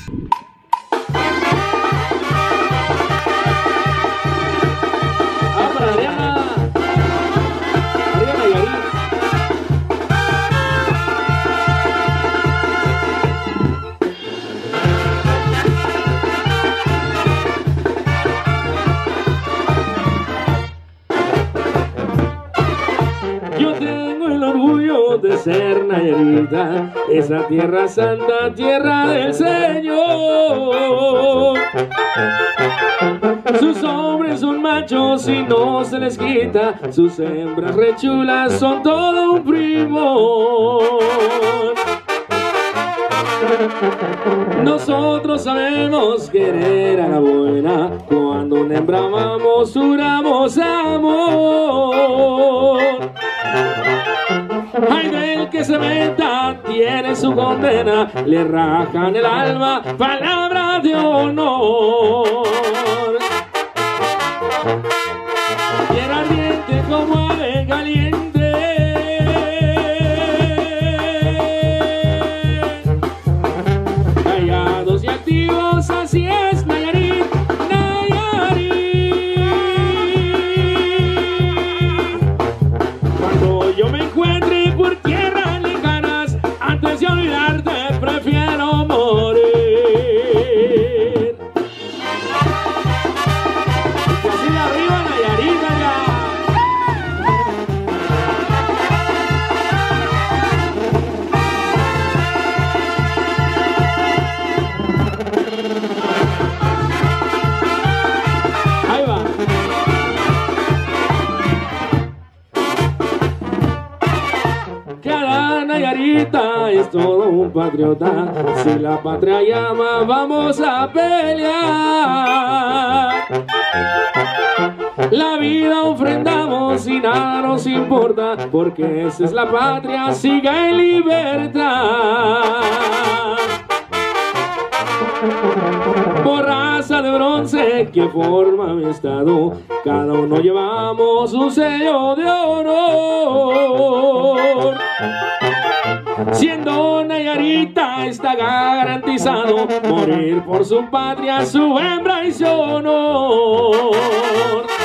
Ah, para Adriana. Arriba Nayarit. Yo tengo el orgullo de ser nayarita, esa tierra santa, tierra del Señor. Sus hombres son machos y no se les quita, sus hembras rechulas son todo un primor. Nosotros sabemos querer a la buena, cuando una hembra amamos, juramos amor. Ay del que se meta, tiene su condena, le rajan el alma, palabra de honor. Tierra ardiente como ave caliente, callados y activos, así es Nayarit, Nayarit. Cuando yo me encuentre por tierras lejanas, antes de olvidarte prefiero morir. Y así de arriba Nayarit, allá. Ahí va. Cada Nayarita es todo un patriota, si la patria llama vamos a pelear. La vida ofrendamos y nada nos importa, porque esa es la patria, siga en libertad. Por raza de bronce que forma mi estado, cada uno llevamos un sello de honor. Siendo Nayarita está garantizado morir por su patria, su hembra y su honor.